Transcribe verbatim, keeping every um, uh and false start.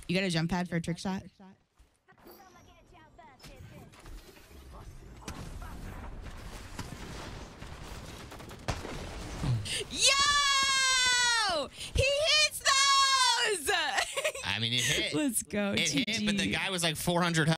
You got a jump pad for a trick shot? Yo! He hits those! I mean, it hit. Let's go. It G G. hit, but the guy was like four hundred health.